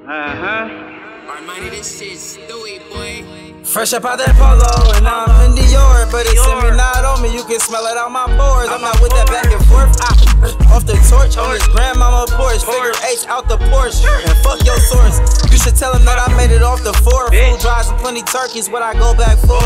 Money, this shit's Stewie, boy. Fresh up out that polo, and now I'm in Dior, but it's in me, not on me. You can smell it out my pores. I'm not with that back and forth. Off the torch on his grandmama porch. Figure H out the Porsche, and fuck your source. You should tell him that I made it off the four. Food drives and plenty turkeys, what I go back for.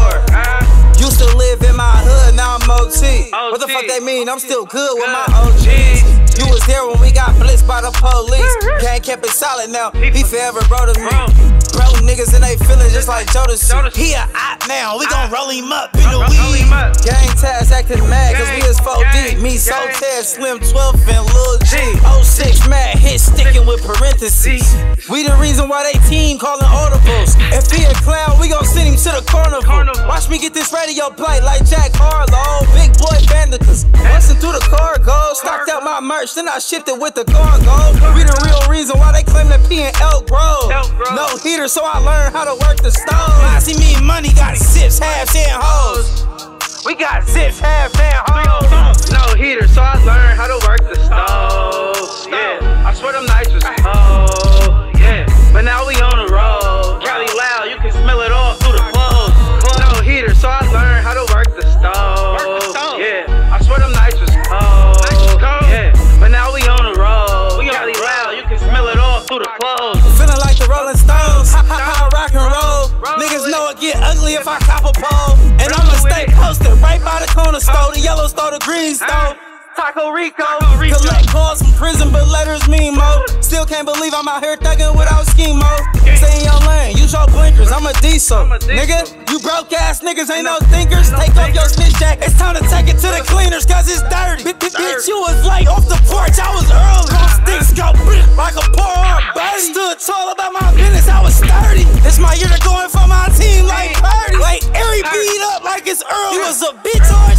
Used to live in my hood, now I'm OT. What the fuck they mean? I'm still good with my OGs. You was there when we got blitzed by the police. Gang kept it solid now, he forever bro to me. Bro niggas and they feelin' just like Jodeci. He a op now, we gon' roll him up in the weed. Gang task acting mad, cause we is 4 deep. Me, so Ted, Slim 12 and Lil G. 06 mad, hit sticking with parentheses. We the reason why they team calling audibles. If he a clown, we gon' send him to the carnival. Watch me get this radio play like Jack Harlow. Big boy bandicas, bustin' through the cargo. Stocked out my merch, then I shipped it with the cargo. We the real reason why they claim that P in Elk Grove. No heater, so I learned how to work the stove. I see me money, got zips, halves, and hoes. We got zips, halves, and hoes. No heater, so I learned how to work the stove. Yeah, I swear them nights was cold. Yeah, but now we on the road. Cali loud, you can smell it all through the clothes. No heater, so I learned how to work the stove. Yeah, I swear them nights was cold. Yeah, but now we on the road. Cali loud, you can smell it all through the clothes. Feeling like the Rolling Stones, how rock and roll. Niggas know it get ugly if I cop a pole. And I'ma stay posted right by the corner store, the yellow store, the green store. Taco Rico, collect calls from prison, but letters mean mo. Still can't believe I'm out here thugging without schemo. Stay in your lane, use your blinkers, I'm a diesel. Nigga, you broke ass niggas ain't no thinkers. Take off your snitch jacket, it's time to take it to the cleaners, cause it's dirty. Bitch, you was late off the porch, I was early. Sticks go like a poor arm birdie. Stood tall about my business, I was sturdy. It's my year to go in for my team like Purdy. Like Airy beat up like it's early. You was a bitch or